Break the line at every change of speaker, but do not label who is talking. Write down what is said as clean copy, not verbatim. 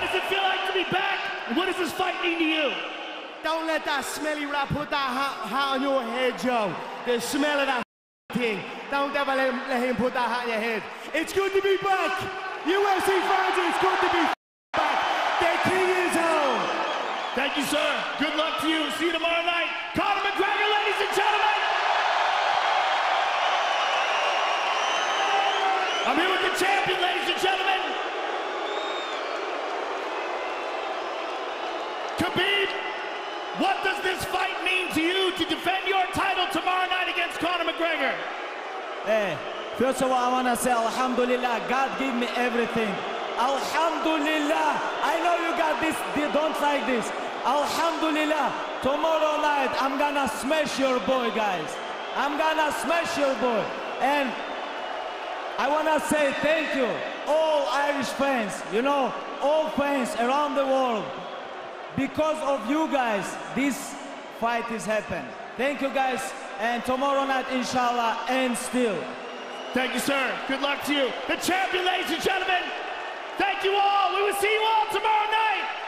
does it feel like to be back? And what does this fight mean to you?
Don't let that smelly rat put that hat on your head, Joe. The smell of that thing. Don't ever let him put that hat on your head. It's good to be back. UFC fans, it's good to be back. The king is home.
Thank you, sir. Good luck to you. See you tomorrow night. Conor McGregor, ladies and gentlemen. I'm here with the champion, ladies and gentlemen. Khabib, what does this fight mean to you to defend your title tomorrow night against Conor McGregor?
Hey, first of all, I want to say, Alhamdulillah, God gave me everything. Alhamdulillah, I know you got this, don't like this. Alhamdulillah, tomorrow night, I'm gonna smash your boy, guys. I'm gonna smash your boy. And I want to say thank you, all Irish fans, you know, all fans around the world. Because of you guys, this fight is happening. Thank you, guys. And tomorrow night, inshallah, and still.
Thank you, sir. Good luck to you. The champion, ladies and gentlemen. Thank you all. We will see you all tomorrow night.